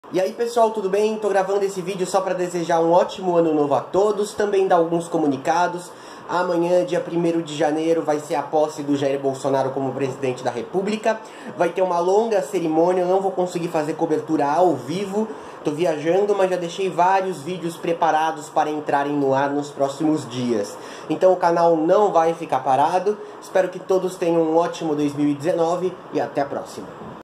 E aí pessoal, tudo bem? Tô gravando esse vídeo só para desejar um ótimo ano novo a todos, também dar alguns comunicados. Amanhã, dia 1º de janeiro, vai ser a posse do Jair Bolsonaro como presidente da República. Vai ter uma longa cerimônia, eu não vou conseguir fazer cobertura ao vivo. Tô viajando, mas já deixei vários vídeos preparados para entrarem no ar nos próximos dias. Então o canal não vai ficar parado. Espero que todos tenham um ótimo 2019 e até a próxima.